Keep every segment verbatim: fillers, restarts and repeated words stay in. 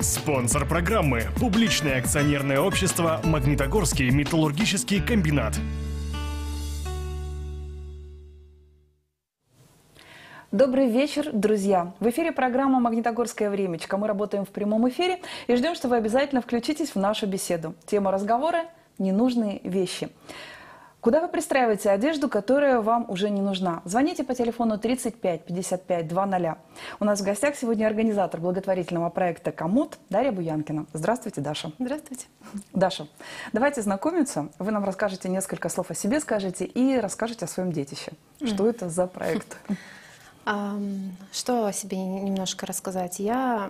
Спонсор программы – публичное акционерное общество «Магнитогорский металлургический комбинат». Добрый вечер, друзья! В эфире программа «Магнитогорское времечко». Мы работаем в прямом эфире и ждем, что вы обязательно включитесь в нашу беседу. Тема разговора – ненужные вещи. Куда вы пристраиваете одежду, которая вам уже не нужна? Звоните по телефону тридцать пять пятьдесят пять двадцать. У нас в гостях сегодня организатор благотворительного проекта «Комод» Дарья Буянкина. Здравствуйте, Даша. Здравствуйте. Даша, давайте знакомиться. Вы нам расскажете несколько слов о себе, скажете и расскажете о своем детище. Что mm. это за проект? Что о себе немножко рассказать? Я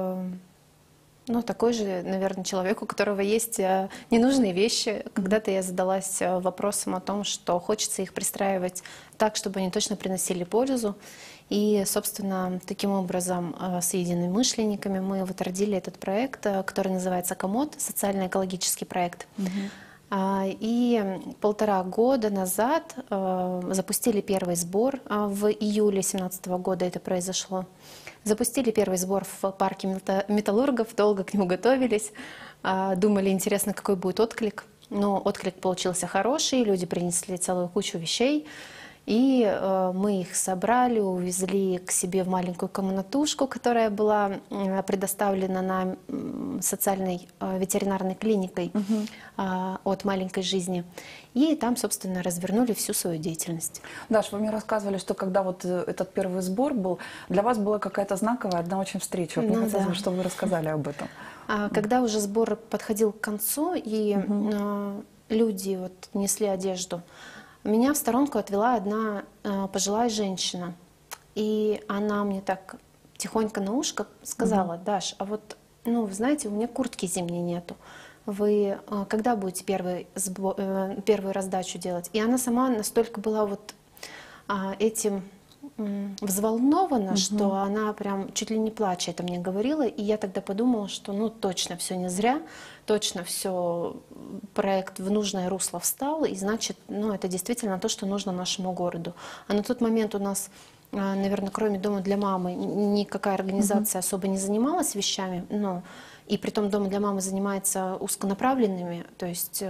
ну, такой же, наверное, человек, у которого есть ненужные вещи. Когда-то я задалась вопросом о том, что хочется их пристраивать так, чтобы они точно приносили пользу. И, собственно, таким образом с единомышленниками мы вот родили этот проект, который называется «Комод», социально-экологический проект. Mm-hmm. И полтора года назад запустили первый сбор, в июле две тысячи семнадцатого года это произошло. Запустили первый сбор в парке металлургов, долго к нему готовились, думали, интересно, какой будет отклик. Но отклик получился хороший, люди принесли целую кучу вещей. И э, мы их собрали, увезли к себе в маленькую комнатушку, которая была э, предоставлена на э, социальной э, ветеринарной клиникой uh-huh. э, от «Маленькой жизни». И там, собственно, развернули всю свою деятельность. Даш, вы мне рассказывали, что когда вот этот первый сбор был, для вас была какая-то знаковая одна очень встреча. Вот ну, мне хотелось бы, чтобы вы рассказали об этом. А, когда уже сбор подходил к концу, и uh-huh. э, люди вот несли одежду, меня в сторонку отвела одна э, пожилая женщина, и она мне так тихонько на ушко сказала: mm-hmm. Даш, а вот, ну, вы знаете, у меня куртки зимней нету, вы э, когда будете первый сбор, э, первую раздачу делать? И она сама настолько была вот э, этим э, взволнована, mm-hmm. что она прям чуть ли не плача это мне говорила, и я тогда подумала, что ну точно все не зря, точно все, проект в нужное русло встал, и значит, ну, это действительно то, что нужно нашему городу. А на тот момент у нас, наверное, кроме Дома для мамы, никакая организация mm-hmm. особо не занималась вещами, но и притом Дом для мамы занимается узконаправленными, то есть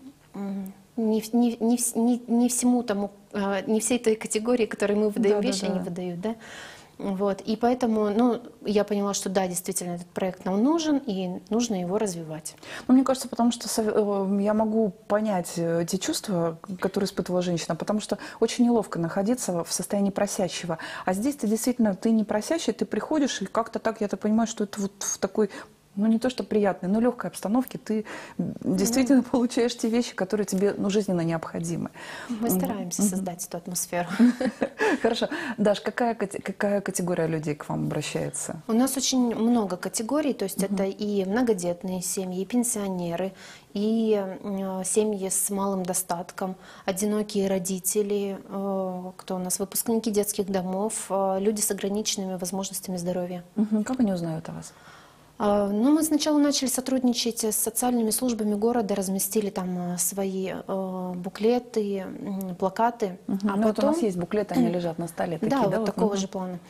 не, не, не, не, не всему тому, не всей той категории, которой мы выдаем да, вещи, да, да. они выдают, да. Вот. И поэтому ну, я поняла, что да, действительно, этот проект нам нужен, и нужно его развивать. Ну, мне кажется, потому что я могу понять те чувства, которые испытывала женщина, потому что очень неловко находиться в состоянии просящего. А здесь ты действительно, ты не просящий, ты приходишь, и как-то так, я так понимаю, что это вот в такой... Ну, не то, что приятной, но легкой обстановке ты действительно mm. получаешь те вещи, которые тебе ну, жизненно необходимы. Мы стараемся mm-hmm. создать эту атмосферу. Хорошо. Даш, какая, какая категория людей к вам обращается? У нас очень много категорий, то есть mm-hmm. это и многодетные семьи, и пенсионеры, и э, семьи с малым достатком, одинокие родители, э, кто у нас, выпускники детских домов, э, люди с ограниченными возможностями здоровья. Mm-hmm. Как они узнают о вас? Ну, мы сначала начали сотрудничать с социальными службами города, разместили там свои э, буклеты, плакаты. Угу. А ну, потом... вот у нас есть буклеты, они лежат на столе. Такие, да, да, вот вот такого угу. же плана.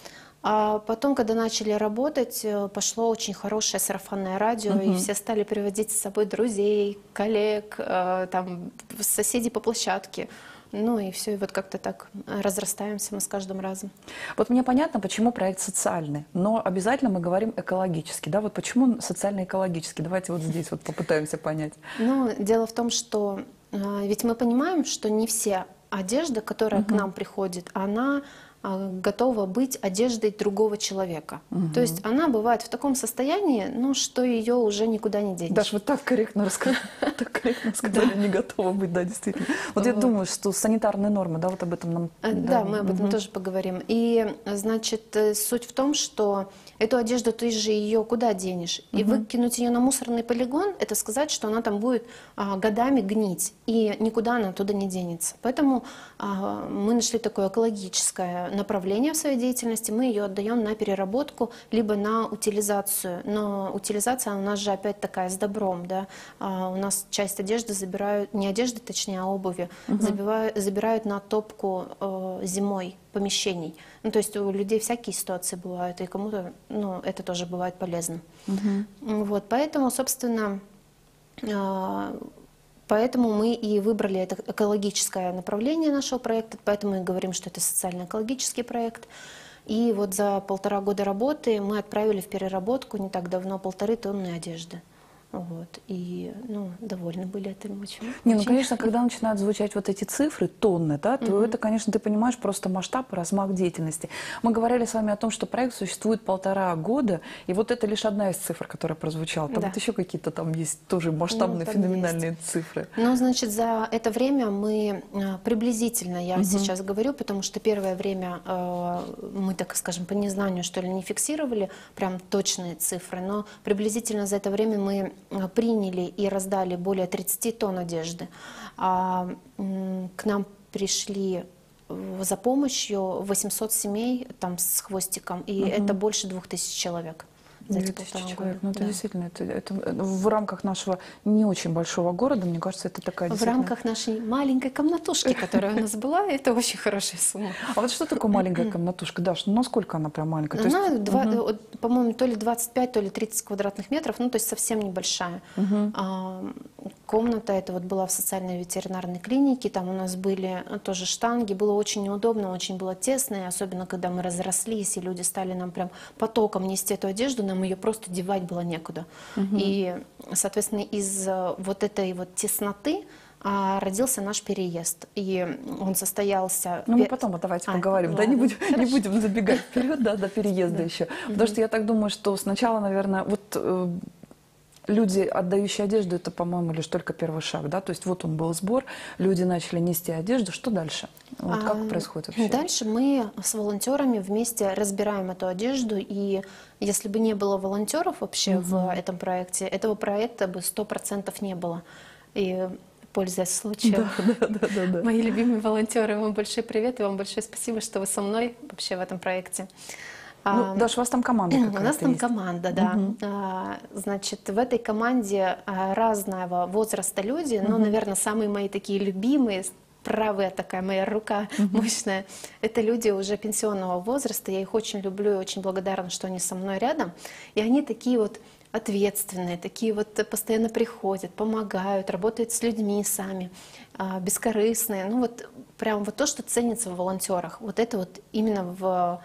А потом, когда начали работать, пошло очень хорошее сарафанное радио, угу. и все стали приводить с собой друзей, коллег, э, там, соседей по площадке. Ну и все, и вот как-то так разрастаемся мы с каждым разом. Вот мне понятно, почему проект социальный, но обязательно мы говорим экологически, да? Вот почему социально-экологически? Давайте вот здесь вот попытаемся понять. Ну, дело в том, что э, ведь мы понимаем, что не вся одежда, которая угу. к нам приходит, она готова быть одеждой другого человека. Угу. То есть она бывает в таком состоянии, ну, что ее уже никуда не денешь. Даша, вы так корректно рассказали, так корректно сказали, не готова быть, да, действительно. Вот я думаю, что санитарные нормы, да, вот об этом нам... Да, мы об этом тоже поговорим. И, значит, суть в том, что эту одежду ты же ее куда денешь? И выкинуть ее на мусорный полигон, это сказать, что она там будет годами гнить, и никуда она оттуда не денется. Поэтому мы нашли такое экологическое направление в своей деятельности, мы ее отдаем на переработку, либо на утилизацию. Но утилизация у нас же опять такая с добром, да. У нас часть одежды забирают, не одежды, точнее, а обуви, угу. забивают, забирают на топку э, зимой помещений. Ну, то есть у людей всякие ситуации бывают, и кому-то, ну, это тоже бывает полезно. Угу. Вот, поэтому, собственно, э, поэтому мы и выбрали это экологическое направление нашего проекта, поэтому мы говорим, что это социально-экологический проект. И вот за полтора года работы мы отправили в переработку не так давно полторы тонны одежды. Вот. И, ну, довольны были этим очень. Не, ну, очень. конечно, когда начинают звучать вот эти цифры, тонны, да, то mm-hmm. это, конечно, ты понимаешь просто масштаб и размах деятельности. Мы говорили с вами о том, что проект существует полтора года, и вот это лишь одна из цифр, которая прозвучала. Там да. вот еще какие-то там есть тоже масштабные, ну, феноменальные есть. Цифры. Ну, значит, за это время мы приблизительно, я mm-hmm. сейчас говорю, потому что первое время э, мы, так скажем, по незнанию, что ли, не фиксировали прям точные цифры, но приблизительно за это время мы приняли и раздали более тридцати тонн одежды. А, к нам пришли за помощью восемьсот семей там, с хвостиком, и угу. это больше двух тысяч человек. За эти полтора года. Ну, это да. действительно, это, это в рамках нашего не очень большого города, мне кажется, это такая В рамках нашей маленькой комнатушки, которая у нас была, это очень хорошая сумма. А вот что такое маленькая комнатушка, Даш? Ну, насколько она прям маленькая? Она, угу. по-моему, то ли двадцать пять, то ли тридцать квадратных метров, ну, то есть совсем небольшая. Угу. А, комната эта вот была в социальной ветеринарной клинике, там у нас были тоже штанги, было очень неудобно, очень было тесно, и особенно когда мы разрослись, и люди стали нам прям потоком нести эту одежду, нам ее просто девать было некуда. Угу. И, соответственно, из вот этой вот тесноты а, родился наш переезд. И он состоялся... Ну, мы потом вот давайте а, поговорим, ладно, да, не будем, не будем забегать вперед, да, до переезда еще. Угу. Потому что я так думаю, что сначала, наверное, вот... Э, люди, отдающие одежду, это, по-моему, лишь только первый шаг, да? То есть вот он был сбор, люди начали нести одежду. Что дальше? Вот как а, происходит вообще? Дальше мы с волонтерами вместе разбираем эту одежду, и если бы не было волонтеров вообще угу. в этом проекте, этого проекта бы сто процентов не было. И пользуясь случаем, да, да, да, да. мои любимые волонтеры, вам большой привет и вам большое спасибо, что вы со мной вообще в этом проекте. Ну, Даша, у вас там команда какая-то У нас там есть. команда, да. Угу. Значит, в этой команде разного возраста люди, угу. но, наверное, самые мои такие любимые, правая такая моя рука угу. мощная, это люди уже пенсионного возраста. Я их очень люблю и очень благодарна, что они со мной рядом. И они такие вот ответственные, такие вот постоянно приходят, помогают, работают с людьми сами, бескорыстные. Ну вот прям вот то, что ценится в волонтерах, вот это вот именно в...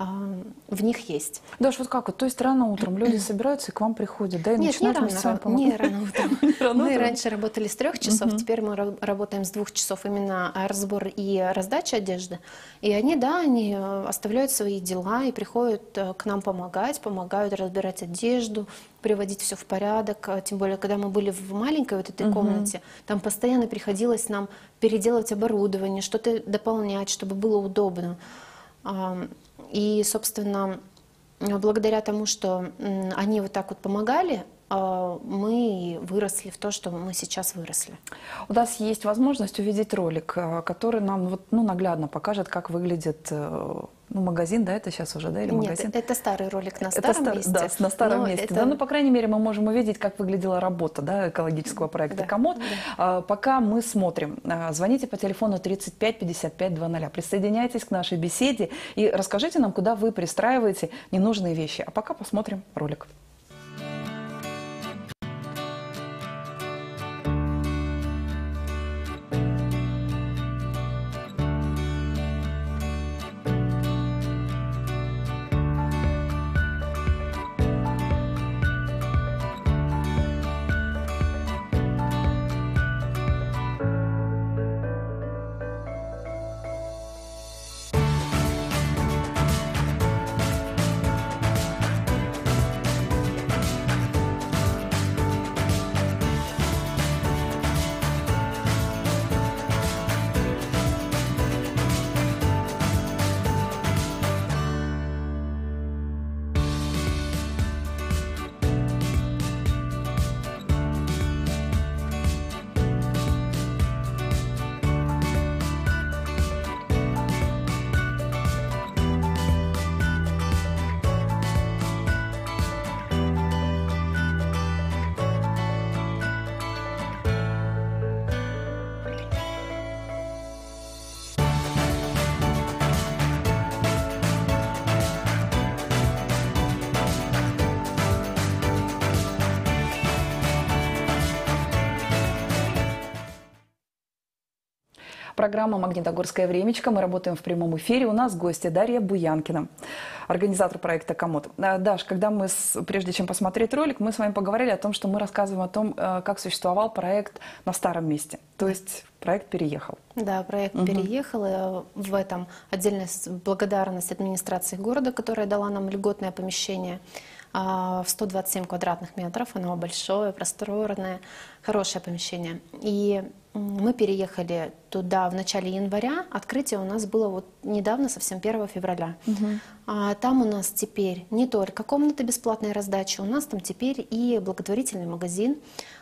в них есть. Даш, вот как вот, то есть рано утром люди собираются и к вам приходят, да, и Нет, начинают не вместе с рано, вами помогать? не рано утром. Не рано Мы утром? раньше работали с трех часов, Мгм. теперь мы ра- работаем с двух часов, именно разбор и раздача одежды. И они, да, они э, оставляют свои дела и приходят э, к нам помогать, помогают разбирать одежду, приводить все в порядок. А Тем более, когда мы были в маленькой вот этой Мгм. комнате, там постоянно приходилось нам переделывать оборудование, что-то дополнять, чтобы было удобно. Ам, И, собственно, благодаря тому, что м, они вот так вот помогали, а, мы выросли в то, что мы сейчас выросли. У нас есть возможность увидеть ролик, э, который нам вот, ну, наглядно покажет, как выглядит э, ну, магазин, да, это сейчас уже, да, или магазин? Нет, это старый ролик на Это старом стар- месте. Да, на старом но месте. это- Да, ну, по крайней мере, мы можем увидеть, как выглядела работа, да, экологического проекта Да, «Комод». да. А, пока мы смотрим, а, звоните по телефону тридцать пять пятьдесят пять двадцать. Присоединяйтесь к нашей беседе и расскажите нам, куда вы пристраиваете ненужные вещи. А пока посмотрим ролик. Программа «Магнитогорское времечко». Мы работаем в прямом эфире. У нас гостья Дарья Буянкина, организатор проекта «Комод». Даш, когда мы, с, прежде чем посмотреть ролик, мы с вами поговорили о том, что мы рассказываем о том, как существовал проект на старом месте. То есть проект переехал. Да, проект угу. переехал. И в этом отдельная благодарность администрации города, которая дала нам льготное помещение в сто двадцать семь квадратных метров. Оно большое, просторное, хорошее помещение. И мы переехали туда в начале января. Открытие у нас было вот недавно, совсем первого февраля. Угу. А там у нас теперь не только комната бесплатной раздачи, у нас там теперь и благотворительный магазин,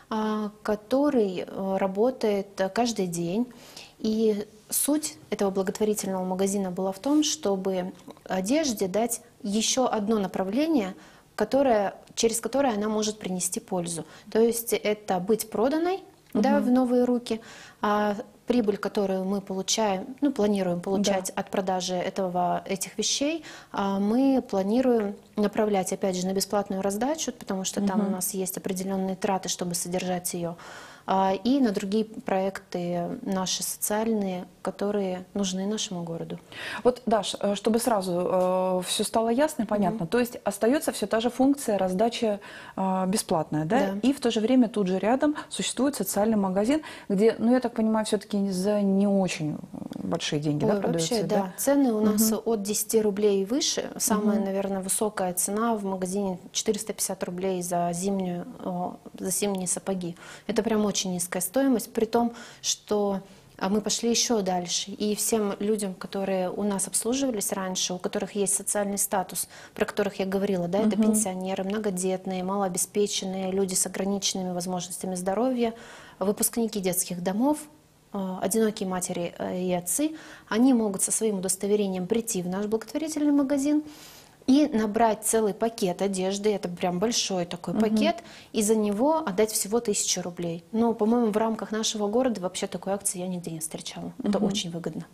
который работает каждый день. И суть этого благотворительного магазина была в том, чтобы одежде дать еще одно направление, которое, через которое она может принести пользу. То есть это быть проданной, угу. да, в новые руки, а прибыль, которую мы получаем, ну, планируем получать да. от продажи этого, этих вещей, мы планируем направлять, опять же, на бесплатную раздачу, потому что угу. там у нас есть определенные траты, чтобы содержать ее, и на другие проекты наши социальные, которые нужны нашему городу. Вот, Даш, чтобы сразу э, все стало ясно и понятно, mm-hmm. то есть остается все та же функция раздачи э, бесплатная, да? Да? И в то же время тут же рядом существует социальный магазин, где, ну, я так понимаю, все-таки за не очень большие деньги. Ой, да, продаются? Вообще, да. да. Цены у нас mm-hmm. от десяти рублей и выше. Самая, mm-hmm. наверное, высокая цена в магазине четыреста пятьдесят рублей за, зимнюю, за зимние сапоги. Это прям очень низкая стоимость, при том, что мы пошли еще дальше. И всем людям, которые у нас обслуживались раньше, у которых есть социальный статус, про которых я говорила, да, это угу. пенсионеры, многодетные, малообеспеченные, люди с ограниченными возможностями здоровья, выпускники детских домов, одинокие матери и отцы, они могут со своим удостоверением прийти в наш благотворительный магазин и набрать целый пакет одежды, это прям большой такой uh-huh. пакет, и за него отдать всего тысячу рублей. Но, по-моему, в рамках нашего города вообще такой акции я нигде не встречала. Uh-huh. Это очень выгодно.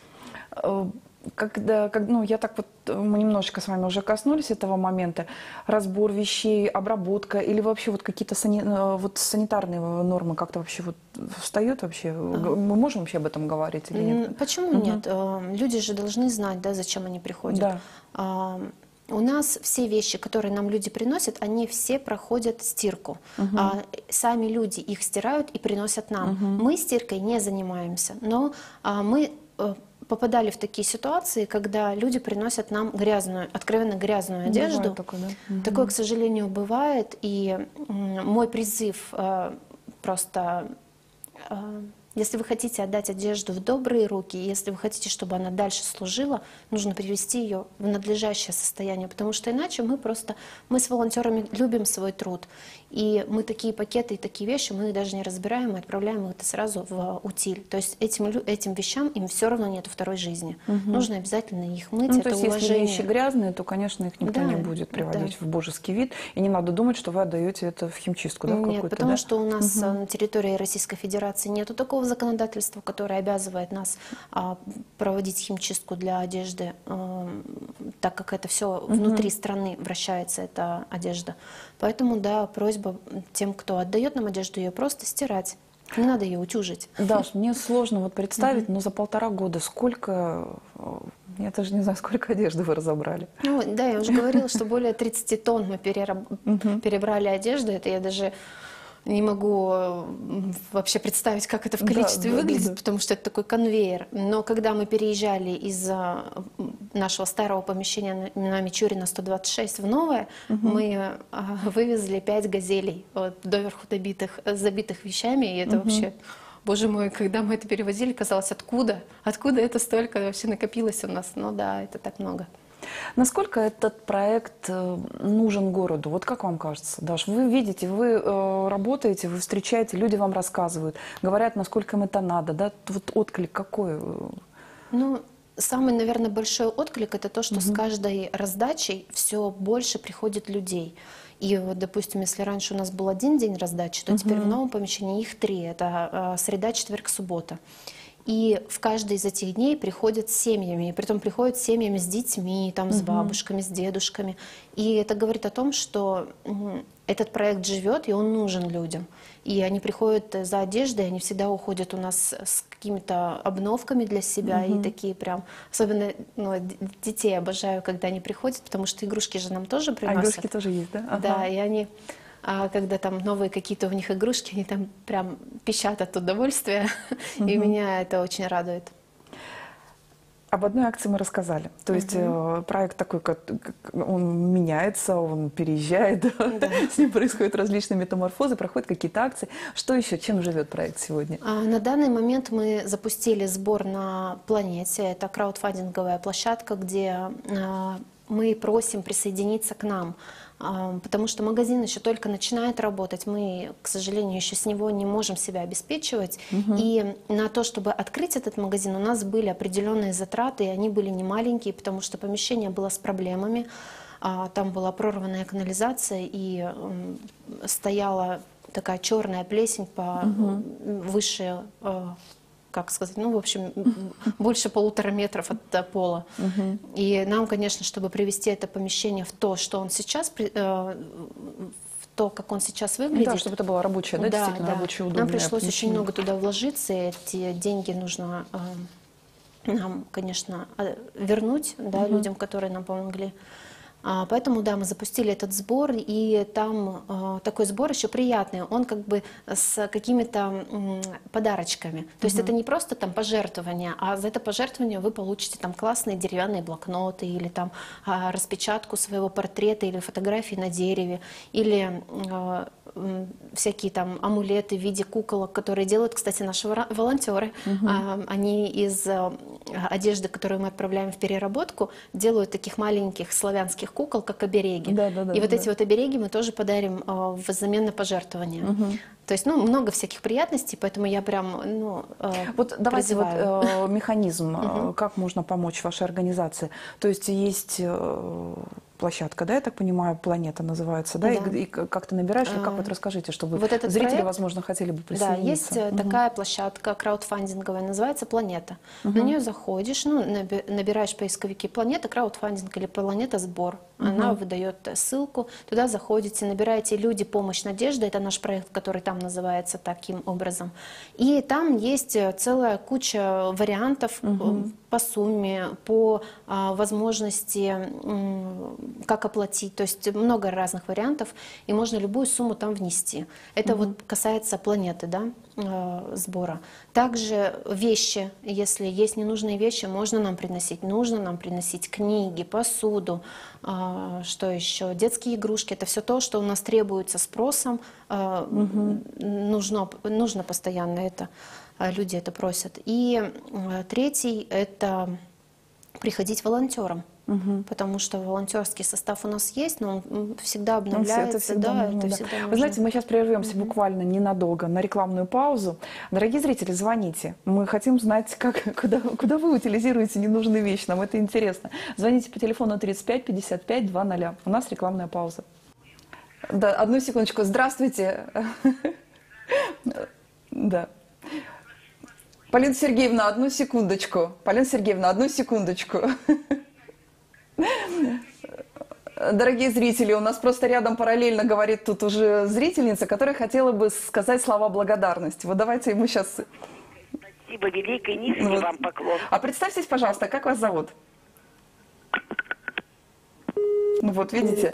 Когда, как, ну, я так вот, мы немножечко с вами уже коснулись этого момента, разбор вещей, обработка или вообще вот какие-то сани, вот санитарные нормы как-то вообще вот встают вообще? Uh-huh. Мы можем вообще об этом говорить или нет? Почему uh-huh. нет? Люди же должны знать, да, зачем они приходят. Да. У нас все вещи, которые нам люди приносят, они все проходят стирку. Uh-huh. а, сами люди их стирают и приносят нам. Uh-huh. Мы стиркой не занимаемся, но а, мы а, попадали в такие ситуации, когда люди приносят нам грязную, откровенно грязную одежду. Такое, да? Uh-huh. Такое, к сожалению, бывает. И м, мой призыв а, просто... А, Если вы хотите отдать одежду в добрые руки, если вы хотите, чтобы она дальше служила, нужно привести ее в надлежащее состояние, потому что иначе мы просто, мы с волонтерами любим свой труд, и мы такие пакеты и такие вещи, мы их даже не разбираем и отправляем их сразу в утиль. То есть этим, этим вещам им все равно нет второй жизни. Угу. Нужно обязательно их мыть, ну, это то есть, уважение. Если вещи грязные, то, конечно, их никто да, не будет приводить да. в божеский вид, и не надо думать, что вы отдаете это в химчистку. Да, нет, потому да? что у нас угу. на территории Российской Федерации нету такого законодательства, которое обязывает нас а, проводить химчистку для одежды, а, так как это все угу. внутри страны вращается, эта одежда. Поэтому, да, просьба тем, кто отдает нам одежду, ее просто стирать. Не надо ее утюжить. Даш, мне сложно вот представить, угу. но за полтора года сколько, я даже не знаю, сколько одежды вы разобрали. Ну, да, я уже говорила, что более тридцати тонн мы перераб... угу. перебрали одежду. Это я даже не могу вообще представить, как это в количестве да, выглядит, да, да. потому что это такой конвейер. Но когда мы переезжали из нашего старого помещения на Мичурина сто двадцать шесть в новое, угу. мы вывезли пять газелей, вот, доверху добитых, забитых вещами, и это угу. вообще... Боже мой, когда мы это перевозили, казалось, откуда? Откуда это столько вообще накопилось у нас? Ну да, это так много. Насколько этот проект нужен городу? Вот как вам кажется, Даш? Вы видите, вы э, работаете, вы встречаете, люди вам рассказывают, говорят, насколько им это надо, да? Вот отклик какой? Ну, самый, наверное, большой отклик – это то, что угу. с каждой раздачей все больше приходит людей. И вот, допустим, если раньше у нас был один день раздачи, то угу. теперь в новом помещении их три. Это э, среда, четверг, суббота. И в каждый из этих дней приходят с семьями, и притом приходят с семьями с детьми, там, с бабушками, с дедушками. И это говорит о том, что этот проект живет, и он нужен людям. И они приходят за одеждой, они всегда уходят у нас с какими-то обновками для себя, mm-hmm. и такие прям, особенно ну, детей обожаю, когда они приходят, потому что игрушки же нам тоже приносят. А игрушки тоже есть, да? Ага. Да, и они, а, когда там новые какие-то у них игрушки, они там прям пищат от удовольствия, mm-hmm. и меня это очень радует. Об одной акции мы рассказали. То есть uh-huh. проект такой, как, он меняется, он переезжает, да. С ним происходят различные метаморфозы, проходят какие-то акции. Что еще? Чем живет проект сегодня? А, на данный момент мы запустили сбор на Планете. Это краудфандинговая площадка, где а, мы просим присоединиться к нам. Потому что магазин еще только начинает работать, мы, к сожалению, еще с него не можем себя обеспечивать. Угу. И на то, чтобы открыть этот магазин, у нас были определенные затраты, и они были немаленькие, потому что помещение было с проблемами. Там была прорванная канализация, и стояла такая черная плесень по угу. выше... как сказать, ну, в общем, больше полутора метров от пола. Uh-huh. И нам, конечно, чтобы привести это помещение в то, что он сейчас, э, в то, как он сейчас выглядит. Да, чтобы это было рабочее, да, да действительно да. рабочее, удобное. Нам пришлось помещение. очень много туда вложиться, и эти деньги нужно э, нам, конечно, вернуть, да, uh-huh. людям, которые нам помогли. А, поэтому, да, мы запустили этот сбор, и там э, такой сбор еще приятный, он как бы с какими-то м, подарочками. То есть uh-huh. это не просто там пожертвование, а за это пожертвование вы получите там классные деревянные блокноты, или там э, распечатку своего портрета, или фотографии на дереве, или э, всякие там амулеты в виде куколок, которые делают, кстати, наши волонтеры. Uh-huh. Они из одежды, которую мы отправляем в переработку, делают таких маленьких славянских кукол, как обереги. Да, да, да, и вот да. эти вот обереги мы тоже подарим взамен на пожертвование. Uh-huh. То есть, ну, много всяких приятностей, поэтому я прям, ну, вот давайте вот э, механизм, Uh-huh. как можно помочь вашей организации. То есть есть э, площадка, да, я так понимаю, Планета называется, да, да. И, и как ты набираешь, и как вот расскажите, чтобы вот этот зрители, проект, возможно, хотели бы присоединиться. Да, есть uh-huh. такая площадка краудфандинговая, называется Планета. Uh-huh. На нее заходишь, ну, набираешь поисковики Планета, краудфандинг или Планета сбор. Uh-huh. Она выдает ссылку, туда заходите, набираете «Люди. Помощь. Надежда», это наш проект, который там называется таким образом. И там есть целая куча вариантов uh-huh. по сумме, по а, возможности, м, как оплатить. То есть много разных вариантов, и можно любую сумму там внести. Это uh-huh. вот касается Планеты, да, э, сбора. Также вещи, если есть ненужные вещи, можно нам приносить. Нужно нам приносить книги, посуду, э, что еще, детские игрушки. Это все то, что у нас требуется спросом. Э, uh-huh. нужно, нужно постоянно это. Люди это просят. И э, третий – это приходить волонтером. Угу. Потому что волонтерский состав у нас есть, но он всегда обновляется. Это всегда да, нужно, это да. всегда Вы нужно. знаете, мы сейчас прервемся Угу. буквально ненадолго на рекламную паузу. Дорогие зрители, звоните. Мы хотим знать, как, куда, куда вы утилизируете ненужные вещи. Нам это интересно. Звоните по телефону тридцать пять пятьдесят пять двадцать. У нас рекламная пауза. Да, одну секундочку. Здравствуйте. Да. Полина Сергеевна, одну секундочку. Полина Сергеевна, одну секундочку. Дорогие зрители, у нас просто рядом параллельно говорит тут уже зрительница, которая хотела бы сказать слова благодарности. Вот давайте ему сейчас... Спасибо великое, низкий вот. Вам поклон. А представьтесь, пожалуйста, как вас зовут? Ну вот, видите...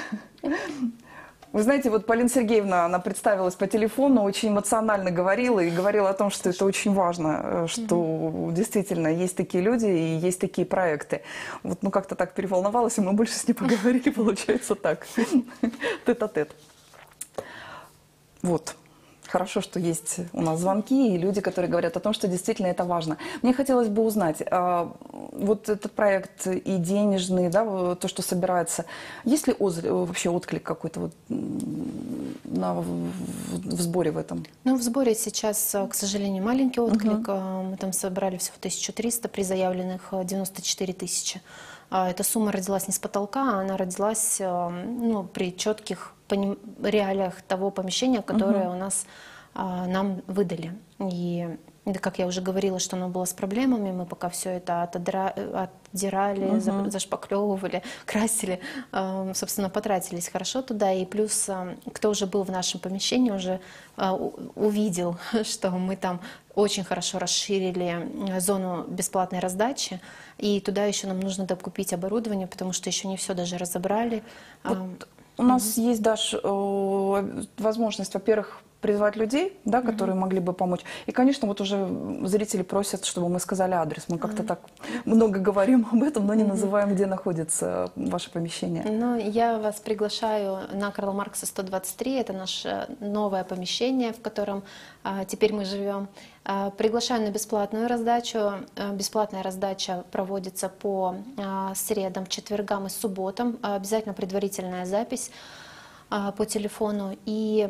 Вы знаете, вот Полина Сергеевна, она представилась по телефону, очень эмоционально говорила и говорила о том, что это очень важно, что mm-hmm. действительно есть такие люди и есть такие проекты. Вот, ну, как-то так переволновалась, и мы больше с ней поговорили, получается так, тет-а-тет. Вот. Хорошо, что есть у нас звонки и люди, которые говорят о том, что действительно это важно. Мне хотелось бы узнать, вот этот проект и денежный, да, то, что собирается, есть ли вообще отклик какой-то вот на, в, в сборе в этом? Ну, в сборе сейчас, к сожалению, маленький отклик. Uh-huh. Мы там собрали всего тысячу триста при заявленных девяноста четыре тысячи. Эта сумма родилась не с потолка, она родилась, ну, при четких реалиях того помещения, которое uh-huh. у нас а, нам выдали. И да, как я уже говорила, что оно было с проблемами, мы пока все это отодра... отдирали, Мгм. за- зашпаклевывали, красили, э, собственно, потратились хорошо туда. И плюс, э, кто уже был в нашем помещении, уже э, у- увидел, что мы там очень хорошо расширили э, зону бесплатной раздачи. И туда еще нам нужно докупить оборудование, потому что еще не все даже разобрали. Вот А, у нас есть, Даш, э, возможность, во-первых, призвать людей, да, которые могли бы помочь. И, конечно, вот уже зрители просят, чтобы мы сказали адрес. Мы как-то так много говорим об этом, но не называем, где находится ваше помещение. Ну, я вас приглашаю на Карла Маркса сто двадцать три. Это наше новое помещение, в котором а, теперь мы живем. А, приглашаю на бесплатную раздачу. А, бесплатная раздача проводится по а, средам, четвергам и субботам. А, обязательно предварительная запись а, по телефону. И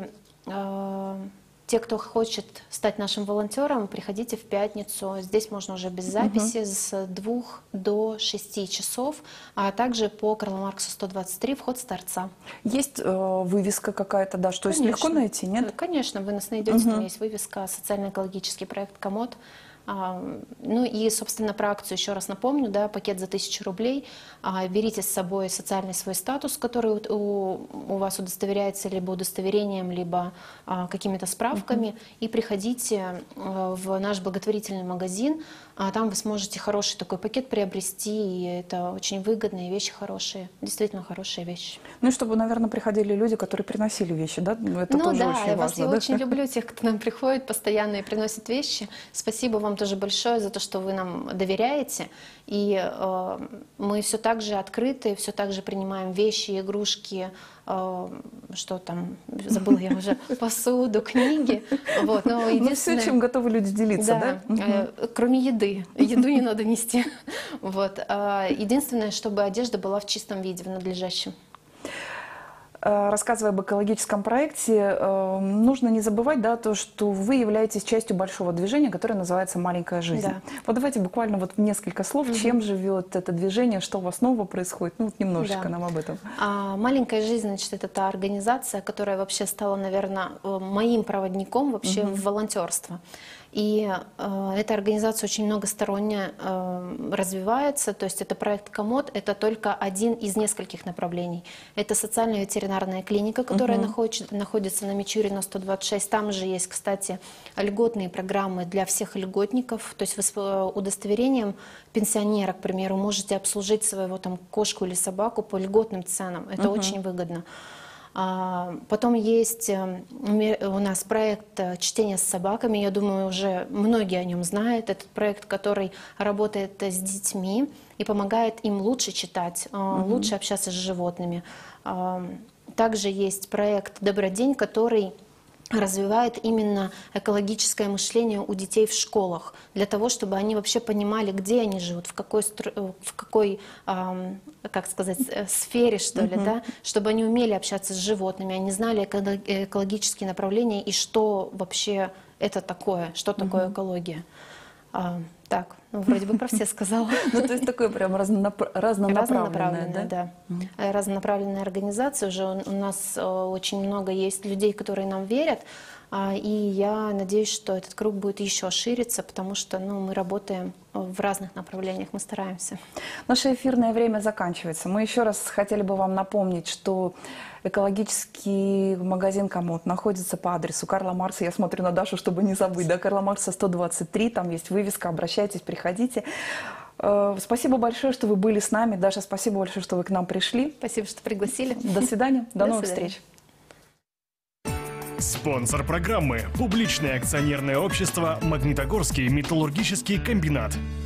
а, те, кто хочет стать нашим волонтером, приходите в пятницу. Здесь можно уже без записи с двух до шести часов, а также по Карла Маркса сто двадцать три вход с торца. Есть э, вывеска какая-то, да, что есть Конечно. легко найти, нет? Конечно, вы нас найдете, там есть вывеска «Социально-экологический проект КОМОД». А, ну и, собственно, про акцию еще раз напомню, да, пакет за тысячу рублей. А, берите с собой социальный свой статус, который у, у- у вас удостоверяется либо удостоверением, либо а, какими-то справками, и приходите а, в наш благотворительный магазин. А там вы сможете хороший такой пакет приобрести, и это очень выгодные вещи хорошие, действительно хорошие вещи. Ну и чтобы, наверное, приходили люди, которые приносили вещи, да? Это Ну тоже да, очень я вас важно, я да? очень люблю тех, кто нам приходит постоянно и приносит вещи. Спасибо вам тоже большое за то, что вы нам доверяете. И э, мы все так же открыты, все так же принимаем вещи, игрушки, э, что там, забыла я уже, посуду, книги. Вот, но Ну, все, единственное- чем готовы люди делиться, да? да, э, кроме еды. Еду не надо нести. Вот. А, единственное, чтобы одежда была в чистом виде, в надлежащем. Э, Рассказывая об экологическом проекте, э, нужно не забывать, да, то, что вы являетесь частью большого движения, которое называется «Маленькая жизнь». Да. Вот давайте буквально вот несколько слов, чем живет это движение, что у вас нового происходит. Ну, вот немножечко Да. нам об этом. А «Маленькая жизнь», значит, это та организация, которая вообще стала, наверное, моим проводником вообще в волонтерство. И э, эта организация очень многосторонне э, развивается, то есть это проект КОМОД, это только один из нескольких направлений. Это социальная ветеринарная клиника, которая находит- находится на Мичурина сто двадцать шесть. Там же есть, кстати, льготные программы для всех льготников, то есть вы с э, удостоверением пенсионера, к примеру, можете обслужить своего там кошку или собаку по льготным ценам. Это очень выгодно. А, Потом есть э, ме- у нас проект э, «Чтение с собаками». Я думаю, уже многие о нем знают. Это проект, который работает э, с детьми и помогает им лучше читать, э, лучше общаться с животными. А, Также есть проект «Добродень», который развивает именно экологическое мышление у детей в школах, для того, чтобы они вообще понимали, где они живут, в какой, стр- в какой ам, как сказать, э, сфере, что ли, да, чтобы они умели общаться с животными, они знали эко- экологические направления и что вообще это такое, что такое экология. А, так, ну, вроде бы про все сказала. Ну, то есть такое прям разнонапра- разнонаправленное, Разнонаправленная, да? да. Э, Разнонаправленная организация. Уже у у нас э, очень много есть людей, которые нам верят. А, И я надеюсь, что этот круг будет еще шириться, потому что ну, мы работаем э, в разных направлениях, мы стараемся. Наше эфирное время заканчивается. Мы еще раз хотели бы вам напомнить, что экологический магазин «КОМОД» находится по адресу Карла Маркса. Я смотрю на Дашу, чтобы не забыть. Да, Карла Маркса сто двадцать три. Там есть вывеска. Обращайтесь, приходите. Э, Спасибо большое, что вы были с нами. Даша, спасибо большое, что вы к нам пришли. Спасибо, что пригласили. До свидания. До До новых свидания. встреч. Спонсор программы – публичное акционерное общество «Магнитогорский металлургический комбинат».